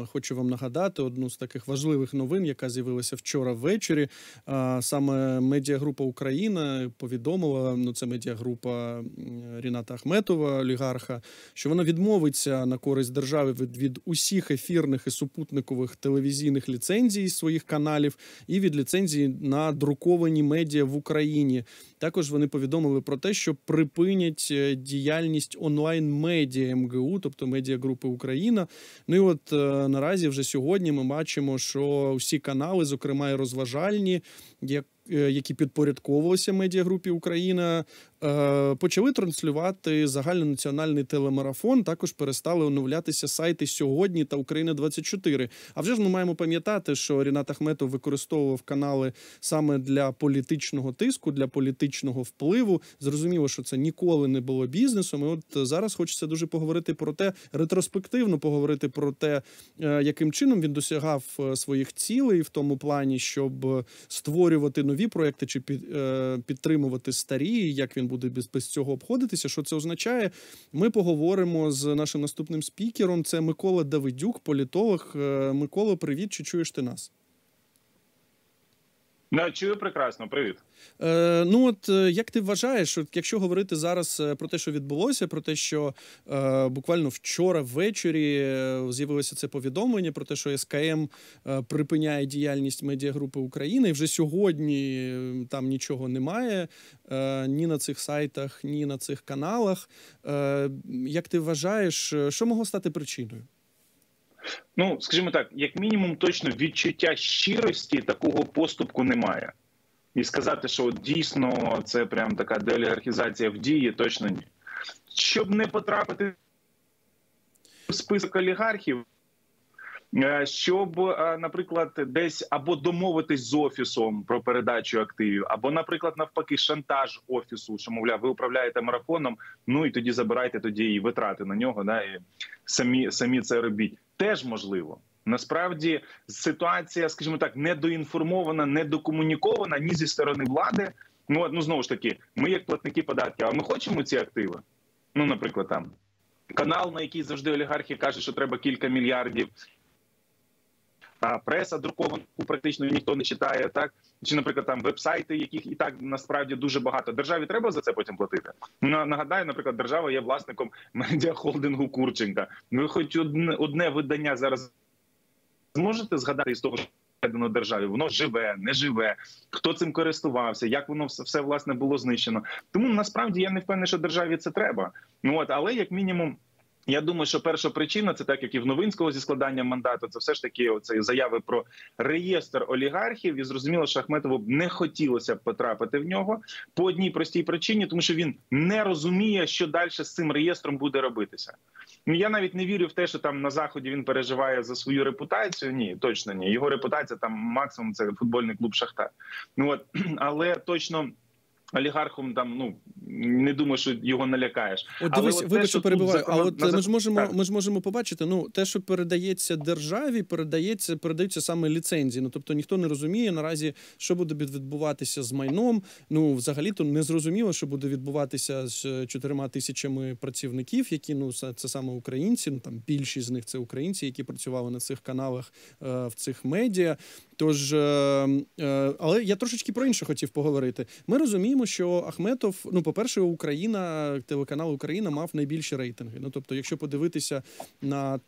хочу вам нагадати одну з таких важливих новин, яка з'явилася вчора ввечері. Саме медіагрупа «Україна» повідомила, ну це медіагрупа Ріната Ахметова, олігарха, що вона відмовиться на користь держави від усіх ефірних і супутникових телевізійних ліцензій своїх каналів і від ліцензій на друковані медіа в Україні. Також вони повідомили про те, що припинять діяльність онлайн-медіа МГУ, тобто медіагрупи «Україна». Ну і от наразі вже сьогодні ми бачимо, що всі канали, зокрема і розважальні, які підпорядковувалися медіагрупі «Україна», почали транслювати загальнонаціональний телемарафон, також перестали оновлятися сайти «Сьогодні» та «Україна-24». А вже ж ми маємо пам'ятати, що Рінат Ахметов використовував канали саме для політичного тиску, для політичного впливу. Зрозуміло, що це ніколи не було бізнесом. І от зараз хочеться дуже поговорити про те, ретроспективно поговорити про те, яким чином він досягав своїх цілей в тому плані, щоб створювати нові проекти чи підтримувати старі, як він буде без цього обходитися, що це означає. Ми поговоримо з нашим наступним спікером. Це Микола Давидюк, політолог. Микола, привіт, чи чуєш ти нас? Чую прекрасно, привіт. Ну от, як ти вважаєш, от, якщо говорити зараз про те, що відбулося, про те, що буквально вчора ввечері з'явилося це повідомлення про те, що СКМ припиняє діяльність медіагрупи «Україна», і вже сьогодні там нічого немає, ні на цих сайтах, ні на цих каналах. Як ти вважаєш, що могло стати причиною? Ну, скажімо так, як мінімум точно відчуття щирості такого поступку немає. І сказати, що дійсно це прям така деолігархізація в дії, точно ні. Щоб не потрапити в список олігархів, щоб, наприклад, десь або домовитись з офісом про передачу активів, або, наприклад, навпаки, шантаж офісу, що, мовляв, ви управляєте марафоном, ну і тоді забирайте тоді і витрати на нього, да, і самі це робіть. Теж можливо. Насправді ситуація, скажімо так, недоінформована, недокомунікована ні зі сторони влади. Ну, знову ж таки, ми як платники податків, а ми хочемо ці активи? Ну, наприклад, там канал, на який завжди олігархи кажуть, що треба кілька мільярдів, а преса друковану практично ніхто не читає, так? Чи, наприклад, там веб-сайти, яких і так насправді дуже багато. Державі треба за це потім платити? Нагадаю, наприклад, держава є власником медіахолдингу Курченка. Ви хоч одне видання зараз зможете згадати із того, що введено державі? Воно живе, не живе, хто цим користувався, як воно все власне було знищено. Тому насправді я не впевнений, що державі це треба. Але як мінімум, я думаю, що перша причина, це так, як і в Новинського зі складанням мандату, це все ж таки оці заяви про реєстр олігархів. І зрозуміло, що Ахметову б не хотілося б потрапити в нього по одній простій причині, тому що він не розуміє, що далі з цим реєстром буде робитися. Я навіть не вірю в те, що там на Заході він переживає за свою репутацію. Ні, точно ні. Його репутація там максимум це футбольний клуб «Шахтар». Але точно олігархом там, не думаю, що його налякаєш. От дивись, вибач, що перебиваю, а от ми ж можемо побачити, те, що передається державі, передаються саме ліцензії. Тобто ніхто не розуміє наразі, що буде відбуватися з майном. Взагалі-то не зрозуміло, що буде відбуватися з 4 тисячами працівників, які, це саме українці, там більшість з них це українці, які працювали на цих каналах, в цих медіа. Тож, але я трошечки про інше хотів поговорити. Ми розуміємо, що Ахметов, по-перше, телеканал «Україна» мав найбільші рейтинги. Тобто, якщо подивитися на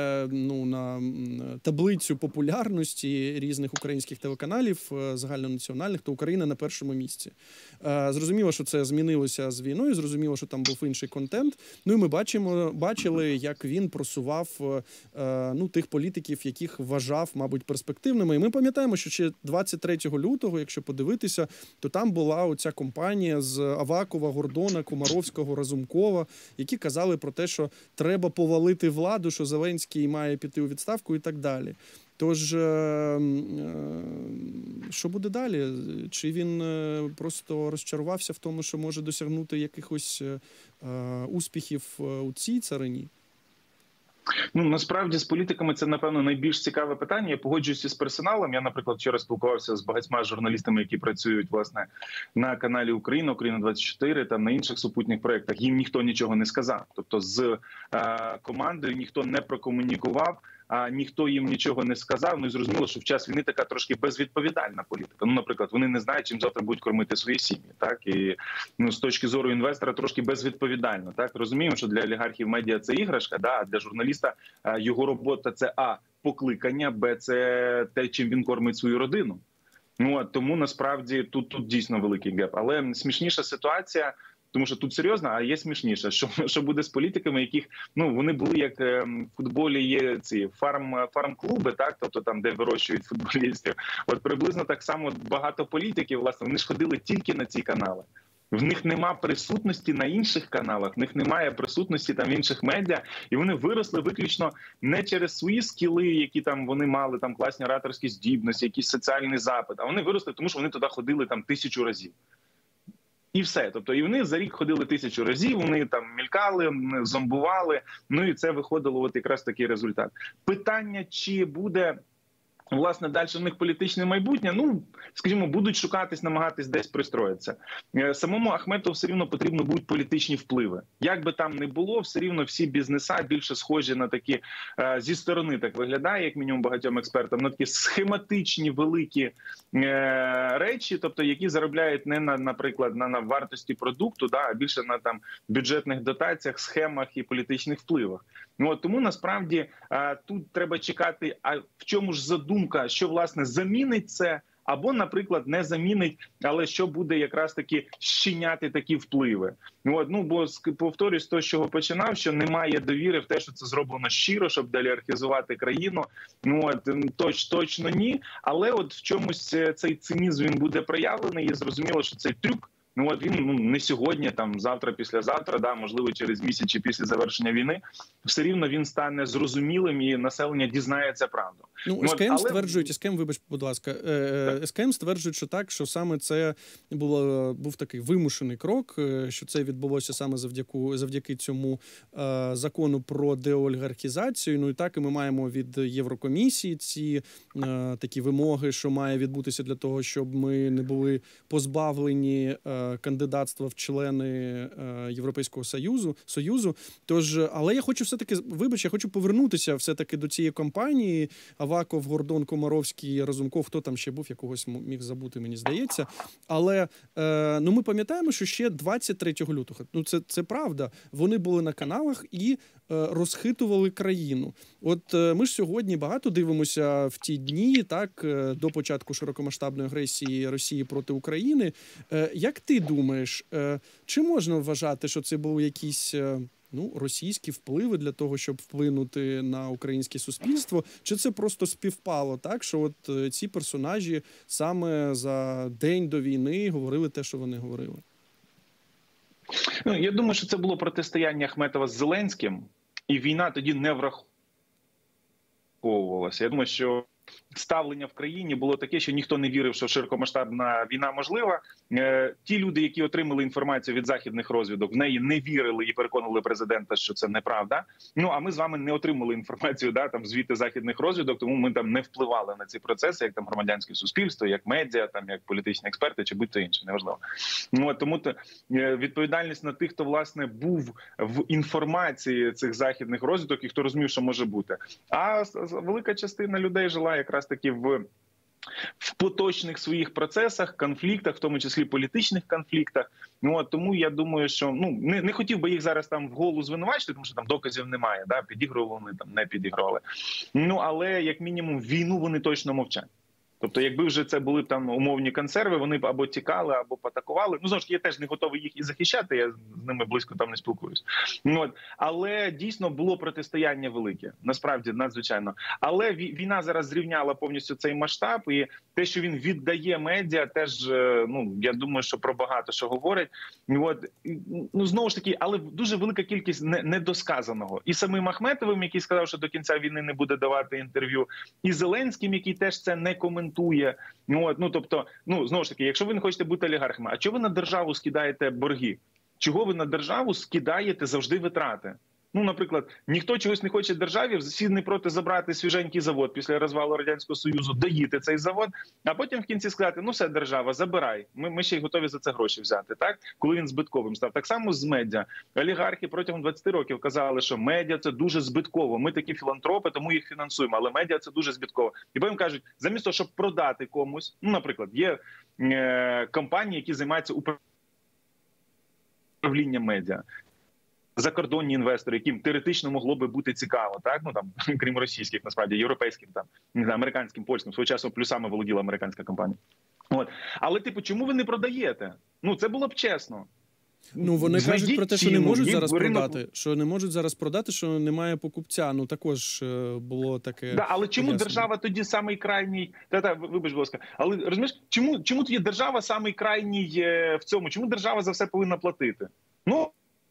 на таблицю популярності різних українських телеканалів загальнонаціональних, то «Україна» на першому місці. Зрозуміло, що це змінилося з війною, зрозуміло, що там був інший контент. І ми бачили, як він просував тих політиків, яких вважав, мабуть, перспективними. І ми пам'ятаємо, що ще 23 лютого, якщо подивитися, то там була оця компанія з Авакова, Гордона, Комаровського, Разумкова, які казали про те, що треба повалити владу, що Зеленський має піти у відставку і так далі. Тож, що буде далі? Чи він просто розчарувався в тому, що може досягнути якихось успіхів у цій царині? Насправді з політиками це, напевно, найбільш цікаве питання. Я погоджуюся з персоналом. Я, наприклад, вчора спілкувався з багатьма журналістами, які працюють, власне, на каналі «Україна», «Україна-24», там на інших супутніх проєктах. Їм ніхто нічого не сказав. Тобто з командою ніхто не прокомунікував, а ніхто їм нічого не сказав. Ну і зрозуміло, що в час війни така трошки безвідповідальна політика. Ну, наприклад, вони не знають, чим завтра будуть кормити свої сім'ї. Так і з точки зору інвестора трошки безвідповідально. Так розуміємо, що для олігархів медіа це іграшка, да, а для журналіста його робота це покликання, б це те, чим він кормить свою родину. Ну тому насправді тут дійсно великий геп. Але смішніша ситуація. Тому що тут серйозно, а є смішніше, що буде з політиками, яких вони були як в футболі є ці фарм-клуби, так, тобто там, де вирощують футболістів. От приблизно так само багато політиків, власне, вони ж ходили тільки на ці канали. В них нема присутності на інших каналах, в них немає присутності там в інших медіа, і вони виросли виключно не через свої скіли, які там вони мали, там класні ораторські здібності, якийсь соціальний запит, а вони виросли, тому що вони туди ходили там 1000 разів. І все. Тобто і вони за рік ходили 1000 разів, вони там мількали, зомбували, ну і це виходило от якраз такий результат. Питання, чи буде, власне, далі в них політичне майбутнє, скажімо, будуть шукатись, намагатись десь пристроїтися. Самому Ахметову все рівно потрібно будуть політичні впливи. Як би там не було, все рівно всі бізнеса більше схожі на такі, зі сторони так виглядає, як мінімум багатьом експертам, на такі схематичні великі речі, тобто які заробляють не на, наприклад, на вартості продукту, а більше на там бюджетних дотаціях, схемах і політичних впливах. Тому насправді тут треба чекати, а в чому ж задумка, що власне замінить це, або, наприклад, не замінить, але що буде якраз таки щиняти такі впливи. Бо повторюсь, то, з чого починав, що немає довіри в те, що це зроблено щиро, щоб деолігархізувати країну. Точно ні. Але от в чомусь цей цинізм він буде проявлений, і зрозуміло, що цей трюк, він не сьогодні, там завтра, післязавтра, можливо, через місяць чи після завершення війни, все рівно він стане зрозумілим і населення дізнається правду. СКМ стверджують, СКМ, вибач, будь ласка, СКМ стверджують, що так, що саме це був такий вимушений крок, що це відбулося саме завдяки цьому закону про деолігархізацію. І так і ми маємо від Єврокомісії ці такі вимоги, що має відбутися для того, щоб ми не були позбавлені кандидатства в члени Європейського Союзу. Тож, але я хочу все-таки, я хочу повернутися все-таки до цієї кампанії. Аваков, Гордон, Комаровський, Разумков, хто там ще був, я когось міг забути, мені здається. Але ми пам'ятаємо, що ще 23 лютого, це правда, вони були на каналах і розхитували країну. От ми ж сьогодні багато дивимося в ті дні, так, до початку широкомасштабної агресії Росії проти України. Як ти думаєш, чи можна вважати, що це були якісь російські впливи для того, щоб вплинути на українське суспільство? Чи це просто співпало так, що от ці персонажі саме за день до війни говорили те, що вони говорили? Я думаю, що це було протистояння Ахметова з Зеленським, і війна тоді не враховувалася. Я думаю, що ставлення в країні було таке, що ніхто не вірив, що широкомасштабна війна можлива. Ті люди, які отримали інформацію від західних розвідок, в неї не вірили і переконували президента, що це неправда. А ми з вами не отримали інформацію, звідти західних розвідок, тому ми там не впливали на ці процеси, як там громадянське суспільство, як медіа, там як політичні експерти чи будь-то інше, неважливо. Тому відповідальність на тих, хто власне був в інформації цих західних розвідок і хто розумів, що може бути. А велика частина людей жила якраз таки в поточних своїх процесах, конфліктах, в тому числі політичних конфліктах. Тому я думаю, що не хотів би їх зараз там вголу звинувачити, тому що там доказів немає, підігрували вони, там не підігрували. Але як мінімум війну вони точно мовчать. Тобто, якби вже це були там умовні консерви, вони б або тікали, або потакували. Знову ж таки, я теж не готовий їх і захищати, я з ними близько там не спілкуюсь. Але дійсно було протистояння велике, насправді надзвичайно. Але війна зараз зрівняла повністю цей масштаб, і те, що він віддає медіа, теж, я думаю, що про багато що говорить. Знову ж таки, але дуже велика кількість недосказаного. І самим Ахметовим, який сказав, що до кінця війни не буде давати інтерв'ю, і Зеленським, який теж це не коментує. Тобто, знову ж таки, якщо ви не хочете бути олігархами, а чого ви на державу скидаєте борги? Чого ви на державу скидаєте завжди витрати? Ну, наприклад, ніхто чогось не хоче державі, всі не проти забрати свіженький завод після розвалу Радянського Союзу, доїти цей завод, а потім в кінці сказати, ну все, держава, забирай, ми ще й готові за це гроші взяти, так? Коли він збитковим став. Так само з медіа. Олігархи протягом 20 років казали, що медіа – це дуже збитково, ми такі філантропи, тому їх фінансуємо, але медіа – це дуже збитково. І потім кажуть, замість того, щоб продати комусь, ну, наприклад, є компанії, які займаються управлінням медіа, закордонні інвестори, яким теоретично могло би бути цікаво, так, ну там крім російських, насправді європейським, там не знаю, американським, польським, свого часу плюсами володіла американська компанія. От, але типу, чому ви не продаєте? Ну це було б чесно. Ну вони кажуть про те, що не ціну, можуть зараз ринок... продати. Що не можуть зараз продати, що немає покупця. Ну також було таке. Да, але чому пояснення. держава тоді самий крайній? Вибач, будь ласка. Але розумієш, чому тоді держава самий крайній в цьому? Чому держава за все повинна платити? Ну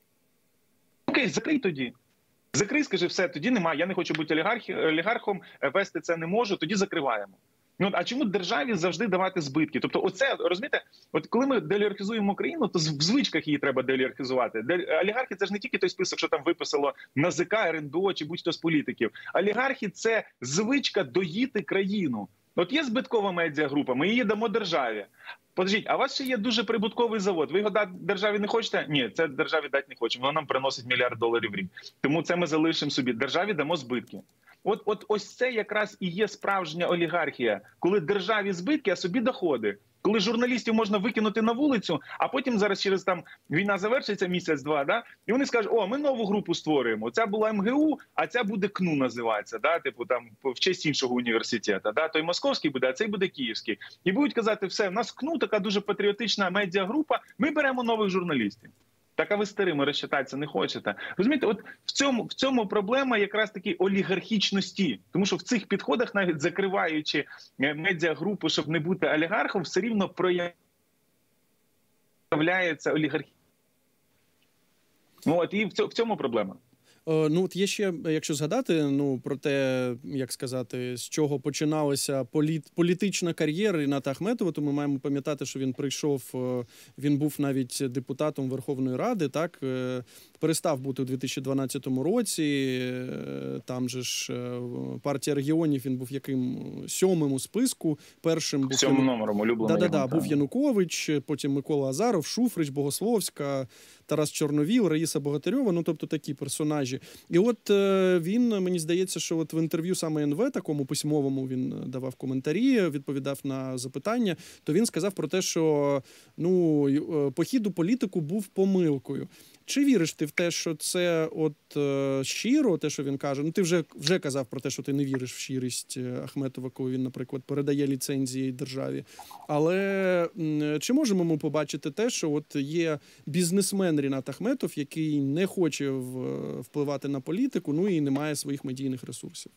окей, закрий тоді. Закрий, скажи, все, тоді немає, я не хочу бути олігархом, вести це не можу, тоді закриваємо. Ну, а чому державі завжди давати збитки? Тобто оце, розумієте, от коли ми деолігархізуємо країну, то в звичках її треба деолігархізувати. Олігархи – це ж не тільки той список, що там виписало НАЗК, РНБО чи будь-хто з політиків. Олігархи – це звичка доїти країну. От є збиткова медіагрупа, ми її дамо державі. Подождіть, а у вас ще є дуже прибутковий завод. Ви його дати державі не хочете? Ні, це державі дати не хочемо. Воно нам приносить $1 мільярд в рік. Тому це ми залишимо собі. Державі дамо збитки. Ось це якраз і є справжня олігархія. Коли державі збитки, а собі доходи. Коли журналістів можна викинути на вулицю, а потім зараз через там війна завершиться місяць-два, да? І вони скажуть, о, ми нову групу створюємо. Ця була МГУ, а ця буде КНУ називатися, да? Типу там в честь іншого університету. Да? Той московський буде, а цей буде київський. І будуть казати, все, в нас КНУ така дуже патріотична медіагрупа, ми беремо нових журналістів. Так, а ви старими розчитатися не хочете. Розумієте, от в цьому проблема якраз таки олігархічності. Тому що в цих підходах, навіть закриваючи медіагрупу, щоб не бути олігархом, все рівно проявляється олігархія. Ну, от і в цьому проблема. Ну, от є ще, якщо згадати, ну, про те, як сказати, з чого починалася політична кар'єра Ріната Ахметова, то ми маємо пам'ятати, що він прийшов, він був навіть депутатом Верховної Ради, так, перестав бути у 2012 році, там же ж партія регіонів, він був яким 7-м у списку, першим був... 7-м номером, улюблений. Був Янукович, потім Микола Азаров, Шуфрич, Богословська, Тарас Чорновіл, Раїса Богатирьова, ну, тобто такі персонажі. І от він, мені здається, що от в інтерв'ю саме НВ, такому письмовому, він давав коментарі, відповідав на запитання, то він сказав про те, що ну, похід у політику був помилкою. Чи віриш ти в те, що це от щиро, те, що він каже? Ну, ти вже казав про те, що ти не віриш в щирість Ахметова, коли він, наприклад, передає ліцензії державі. Але чи можемо ми побачити те, що от є бізнесмен Рінат Ахметов, який не хоче впливати на політику, ну і не має своїх медійних ресурсів?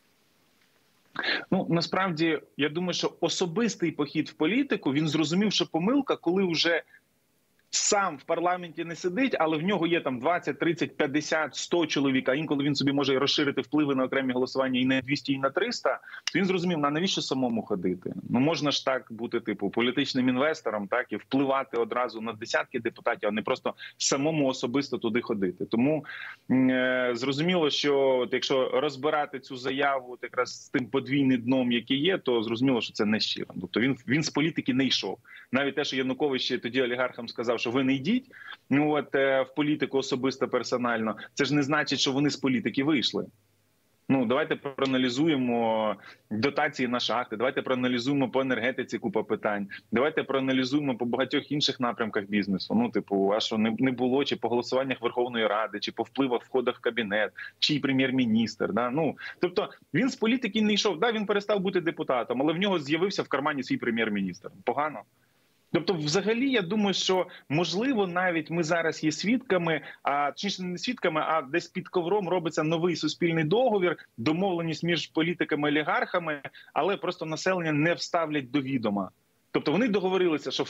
Ну, насправді, я думаю, що особистий похід в політику, він зрозумів, що помилка, коли вже сам в парламенті не сидить, але в нього є там 20, 30, 50, 100 чоловік, а інколи він собі може розширити впливи на окремі голосування і на 200, і на 300, то він зрозумів, навіщо самому ходити? Ну, можна ж так бути, типу, політичним інвестором, так, і впливати одразу на десятки депутатів, а не просто самому особисто туди ходити. Тому зрозуміло, що от, якщо розбирати цю заяву от, якраз з тим подвійним дном, який є, то зрозуміло, що це не щиро. Тобто він з політики не йшов. Навіть те, що Янукович тоді олігархам сказав, що ви не йдіть, ну от в політику особисто персонально, це ж не значить, що вони з політики вийшли. Ну, давайте проаналізуємо дотації на шахти, давайте проаналізуємо по енергетиці купа питань, давайте проаналізуємо по багатьох інших напрямках бізнесу. Ну, типу, а що не було, чи по голосуваннях Верховної Ради, чи по впливах входах в кабінет, чи прем'єр-міністр. Да? Ну, тобто він з політики не йшов, да, він перестав бути депутатом, але в нього з'явився в кармані свій прем'єр-міністр. Погано? Тобто, взагалі, я думаю, що, можливо, навіть ми зараз є свідками, а точніше не свідками, а десь під ковром робиться новий суспільний договір, домовленість між політиками і олігархами, але просто населення не вставлять до відома. Тобто вони договорилися, що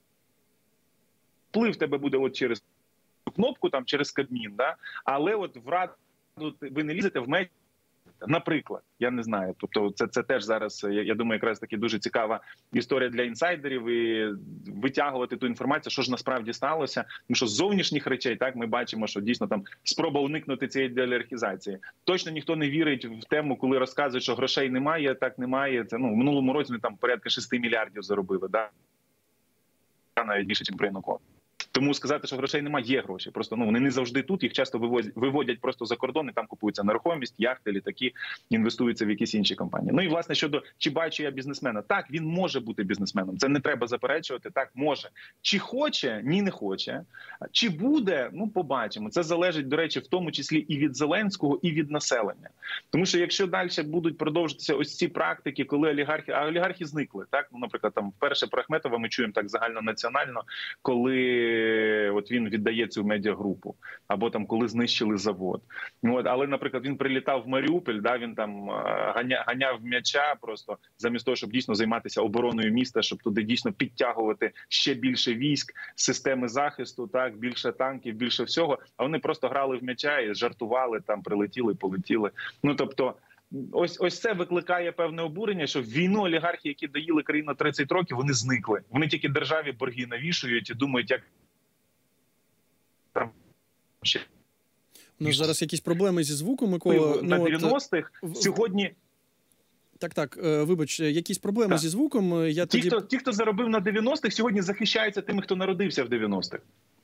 вплив тебе буде от через кнопку, там, через Кабмін, да? Але от в Раду ви не лізете, в медіа Наприклад, я не знаю. Тобто, це теж зараз, я думаю, якраз таки дуже цікава історія для інсайдерів і витягувати ту інформацію, що ж насправді сталося. Тому що з зовнішніх речей так ми бачимо, що дійсно там спроба уникнути цієї деолігархізації. Точно ніхто не вірить в тему, коли розказують, що грошей немає, так немає. Це в минулому році ми там порядка 6 мільярдів заробили, да, навіть більше, ніж при Януковичі. Тому сказати, що грошей немає, є гроші. Просто вони не завжди тут, їх часто виводять просто за кордон, і там купуються нерухомість, яхти, літаки, інвестуються в якісь інші компанії. Ну і, власне, щодо, чи бачу я бізнесмена? Так, він може бути бізнесменом. Це не треба заперечувати. Так, може. Чи хоче? Ні, не хоче. Чи буде? Ну, побачимо. Це залежить, до речі, в тому числі і від Зеленського, і від населення. Тому що якщо далі будуть продовжуватися ось ці практики, коли олігархи зникли, так? Ну, наприклад, там вперше про Ахметова ми чуємо так загальнонаціонально, коли от він віддає цю медіагрупу, або там коли знищили завод. Але, наприклад, він прилітав в Маріуполь, да, він там ганяв м'яча просто замість того, щоб дійсно займатися обороною міста, щоб туди дійсно підтягувати ще більше військ, системи захисту, так, більше танків, більше всього. А вони просто грали в м'яча і жартували, там прилетіли, полетіли. Ну, тобто, ось це викликає певне обурення, що в війну олігархи, які доїли країну 30 років, вони зникли. Вони тільки державі борги навішують і думають, як там ще. У нас зараз якісь проблеми зі звуком, Микола. На 90-х сьогодні... Так, вибач, якісь проблеми зі звуком. Ті, хто заробив на 90-х, сьогодні захищаються тими, хто народився в 90-х.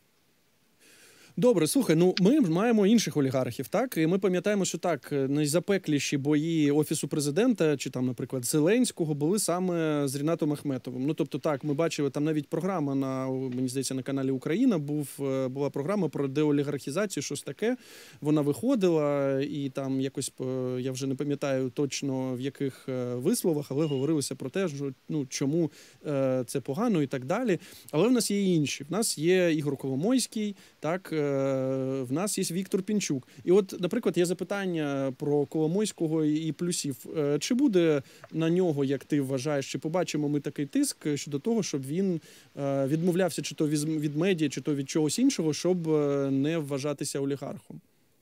Добре, слухай, ну ми маємо інших олігархів, так? І ми пам'ятаємо, що так, найзапекліші бої Офісу Президента, чи там, наприклад, Зеленського, були саме з Рінатом Ахметовим. Ну, тобто, так, ми бачили, там навіть програма мені здається, на каналі Україна була програма про деолігархізацію, щось таке. Вона виходила, і там якось, я вже не пам'ятаю точно в яких висловах, але говорилося про те, що, ну, чому це погано і так далі. Але в нас є і інші. В нас є Ігор Коломойський, так, в нас є Віктор Пінчук. І от, наприклад, є запитання про Коломойського і плюсів. Чи буде на нього, як ти вважаєш, чи побачимо ми такий тиск щодо того, щоб він відмовлявся чи то від медіа, чи то від чогось іншого, щоб не вважатися олігархом?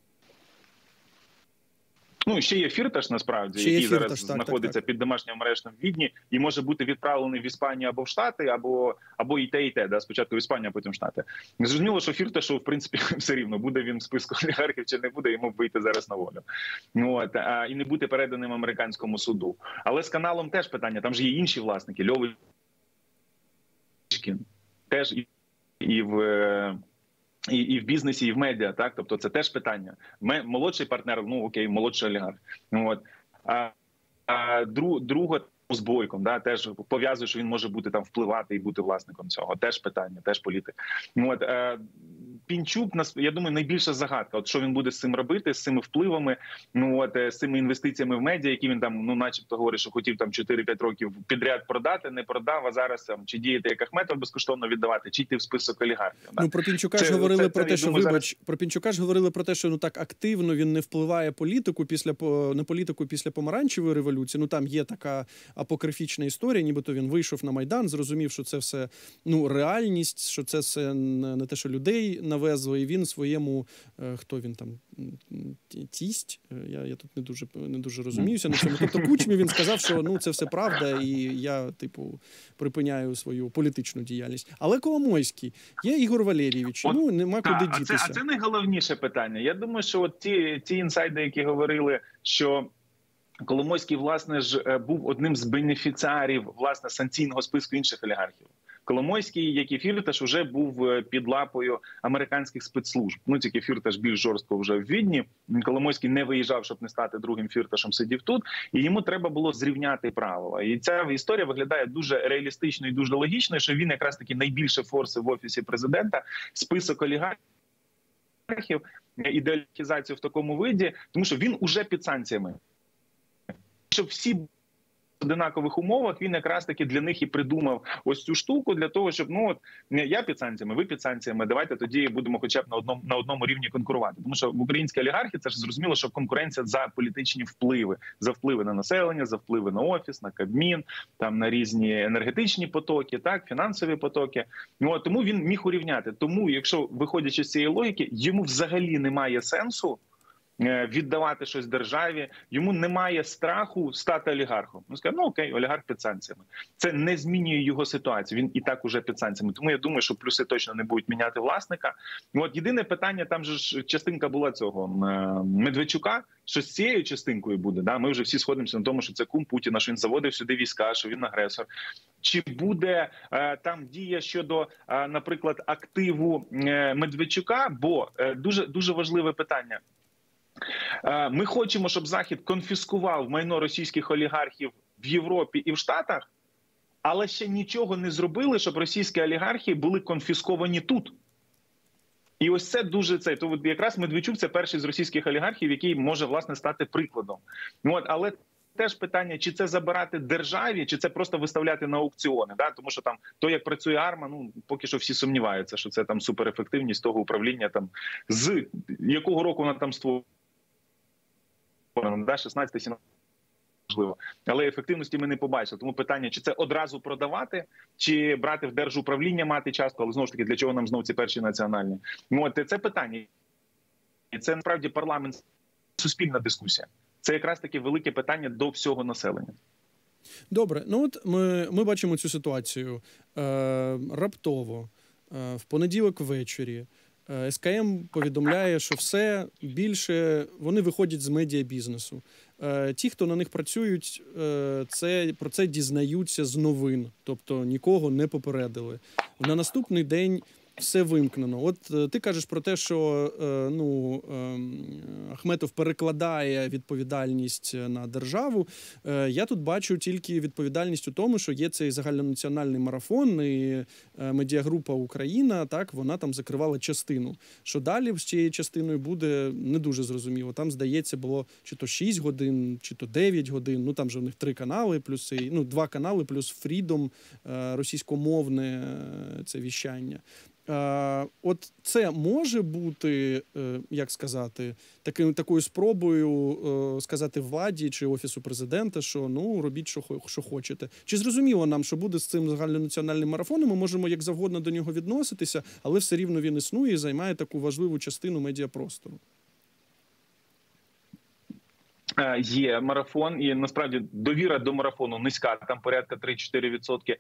Ну, ще є Фірташ, насправді, який зараз знаходиться під домашнім арештом в Відні і може бути відправлений в Іспанію або в Штати, або і те, да? Спочатку в Іспанію, а потім в Штати. Зрозуміло, що Фірташу, в принципі, все рівно, буде він в списку олігархів чи не буде, йому вийти зараз на волю. І не бути переданим американському суду. Але з каналом теж питання, там ж є інші власники, Льовочкін, теж і в бізнесі, і в медіа, так, тобто це теж питання. Молодший партнер, ну окей, молодший олігарх. Друге з Бойком, да, теж пов'язує, що він може бути там впливати і бути власником цього. Теж питання, теж політик. Пінчук, я думаю, найбільша загадка. От що він буде з цим робити, з цими впливами, з цими інвестиціями в медіа, які він там, ну, начебто говорить, що хотів там 4-5 років підряд продати, не продав, а зараз там чи діяти як Ахметов безкоштовно віддавати, чи йти в список олігархів. Да? Ну, про Пінчука ж говорили про те, що, вибач, про Пінчука ж говорили про те, що, ну, так активно він не впливає на політику після помаранчевої революції. Ну, там є така апокрифічна історія, нібито він вийшов на Майдан, зрозумів, що це все, ну, реальність, що це все не те, що людей навезли, і він своєму, хто він там, тість, я тут не дуже розуміюся на цьому. Тобто Кучмі він сказав, що, ну, це все правда, і я, типу, припиняю свою політичну діяльність. Але Коломойський, є Ігор Валерійович, ну, нема куди дітися. А це найголовніше питання. Я думаю, що от ті інсайди, які говорили, що Коломойський, власне ж, був одним з бенефіціарів, власне, санкційного списку інших олігархів. Коломойський, як і Фірташ, вже був під лапою американських спецслужб. Ну, тільки Фірташ більш жорстко вже в Відні. Коломойський не виїжджав, щоб не стати другим Фірташем, сидів тут. І йому треба було зрівняти правила. І ця історія виглядає дуже реалістично і дуже логічно, що він якраз таки найбільше форсив в Офісі Президента список олігархів, ідеалізацію в такому виді, тому що він уже під санкціями. Щоб всі в одинакових умовах, він якраз таки для них і придумав ось цю штуку, для того, щоб, ну, от, я під санкціями, ви під санкціями, давайте тоді будемо хоча б на одному рівні конкурувати. Тому що в українській олігархії це ж зрозуміло, що конкуренція за політичні впливи. За впливи на населення, за впливи на Офіс, на Кабмін, там, на різні енергетичні потоки, так, фінансові потоки. Ну, тому він міг урівняти. Тому, якщо, виходячи з цієї логіки, йому взагалі немає сенсу віддавати щось державі. Йому немає страху стати олігархом. Він скаже, ну окей, олігарх під санкціями. Це не змінює його ситуацію. Він і так уже під санкціями. Тому я думаю, що плюси точно не будуть міняти власника. От єдине питання, там же ж частинка була цього Медведчука, що з цією частинкою буде. Да? Ми вже всі сходимося на тому, що це кум Путіна, що він заводив сюди війська, що він агресор. Чи буде там дія щодо, наприклад, активу Медведчука? Бо дуже важливе питання. Ми хочемо, щоб Захід конфіскував майно російських олігархів в Європі і в Штатах, але ще нічого не зробили, щоб російські олігархи були конфісковані тут. І ось це дуже це. То якраз Медведчук – це перший з російських олігархів, який може, власне, стати прикладом. От, але теж питання, чи це забирати державі, чи це просто виставляти на аукціони. Да? Тому що там то, як працює АРМА, ну поки що всі сумніваються, що це там суперефективність того управління, там з якого року вона там створена, да? 16-17, можливо. Але ефективності ми не побачили. Тому питання, чи це одразу продавати, чи брати в держуправління, мати часто, але знову ж таки, для чого нам знову ці перші національні? От, це питання. І це, насправді, парламент, суспільна дискусія. Це якраз таки велике питання до всього населення. Добре, ну от ми бачимо цю ситуацію раптово, в понеділок ввечері. СКМ повідомляє, що все більше вони виходять з медіабізнесу. Ті, хто на них працюють, про це дізнаються з новин, тобто нікого не попередили. На наступний день все вимкнено. От ти кажеш про те, що Ахметов перекладає відповідальність на державу. Я тут бачу тільки відповідальність у тому, що є цей загальнонаціональний марафон і медіагрупа «Україна», так, вона там закривала частину. Що далі з цією частиною буде, не дуже зрозуміло. Там, здається, було чи то 6 годин, чи то 9 годин. Ну, там же у них 3 канали, плюс 2 канали, плюс Freedom, російськомовне це віщання. От це може бути, як сказати, такою спробою сказати владі чи Офісу президента, що ну робіть, що хочете. Чи зрозуміло нам, що буде з цим загальнонаціональним марафоном, ми можемо як завгодно до нього відноситися, але все рівно він існує і займає таку важливу частину медіапростору? Є марафон, і насправді довіра до марафону низька, там порядка 3-4%.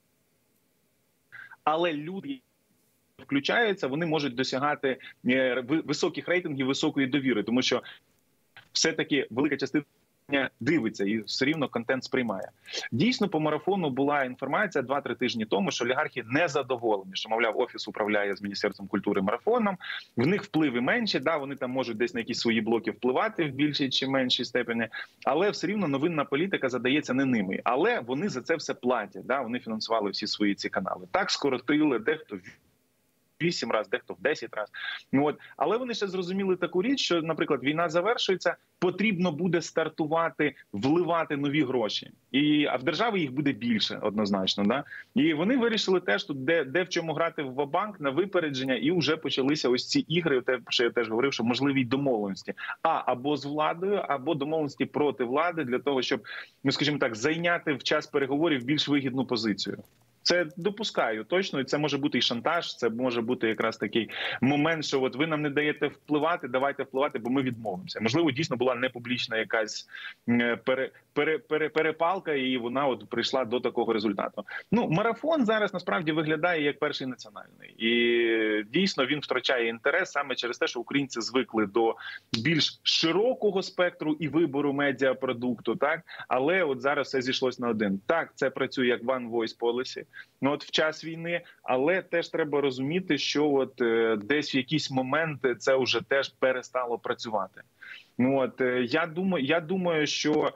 Але люди включаються, вони можуть досягати високих рейтингів, високої довіри, тому що все-таки велика частина дивиться і все рівно контент сприймає. Дійсно, по марафону була інформація 2-3 тижні тому, що олігархи не задоволені, що, мовляв, Офіс управляє з Міністерством культури марафоном, в них впливи менші, да, вони там можуть десь на якісь свої блоки впливати в більшій чи меншій степені, але все рівно новинна політика задається не ними. Але вони за це все платять, да, вони фінансували всі свої ці канали. Так скоротили дехто 8 разів, дехто в 10 разів. От. Але вони ще зрозуміли таку річ, що, наприклад, війна завершується, потрібно буде стартувати, вливати нові гроші. А в держави їх буде більше, однозначно. Да? І вони вирішили теж тут, де в чому грати в ва-банк, на випередження, і вже почалися ось ці ігри, те, що я теж говорив, що можливі домовленості. Або з владою, або домовленості проти влади, для того, щоб, ну, скажімо так, зайняти в час переговорів більш вигідну позицію. Це допускаю точно, і це може бути і шантаж, це може бути якраз такий момент, що от ви нам не даєте впливати, давайте впливати, бо ми відмовимося. Можливо, дійсно була непублічна якась перепалка, і вона от прийшла до такого результату. Ну, марафон зараз насправді виглядає як перший національний. І дійсно він втрачає інтерес саме через те, що українці звикли до більш широкого спектру і вибору медіапродукту, так? Але от зараз все зійшлось на один. Так, це працює як one voice policy, ну, от в час війни, але теж треба розуміти, що от десь в якісь моменти це вже теж перестало працювати. Ну, от я думаю, що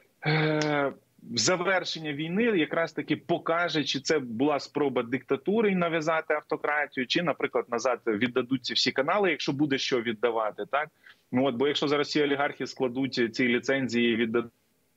завершення війни якраз таки покаже, чи це була спроба диктатури і нав'язати автократію, чи, наприклад, назад віддадуть ці всі канали, якщо буде що віддавати, так? Ну, от, бо якщо зараз всі олігархи складуть ці ліцензії, віддадуть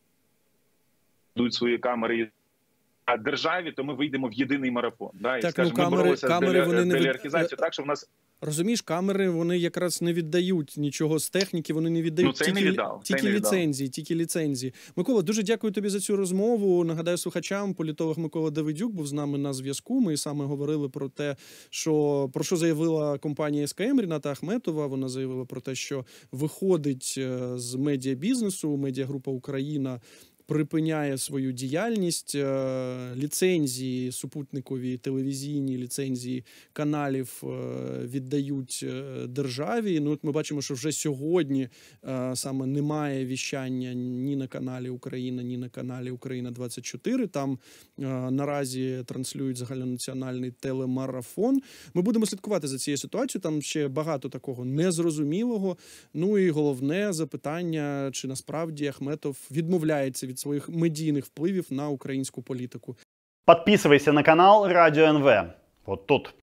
свої камери державі, то ми вийдемо в єдиний марафон. Да? І так, скажемо, ну, камери вони не деліархізацію, так, що в нас Розумієш, камери, вони якраз не віддають нічого з техніки, вони не віддають тільки ліцензії. Микола, дуже дякую тобі за цю розмову. Нагадаю слухачам, політолог Микола Давидюк був з нами на зв'язку. Ми саме говорили про те, про що заявила компанія СКМ Ріната Ахметова. Вона заявила про те, що виходить з медіабізнесу, медіагрупа «Україна» припиняє свою діяльність, ліцензії, супутникові телевізійні ліцензії каналів віддають державі. Ну, от ми бачимо, що вже сьогодні саме немає віщання ні на каналі Україна, ні на каналі Україна-24. Там наразі транслюють загальнонаціональний телемарафон. Ми будемо слідкувати за цією ситуацією. Там ще багато такого незрозумілого. Ну і головне запитання, чи насправді Ахметов відмовляється від своїх медійних впливів на українську політику. Подписывайся на канал Радио НВ. Вот тут.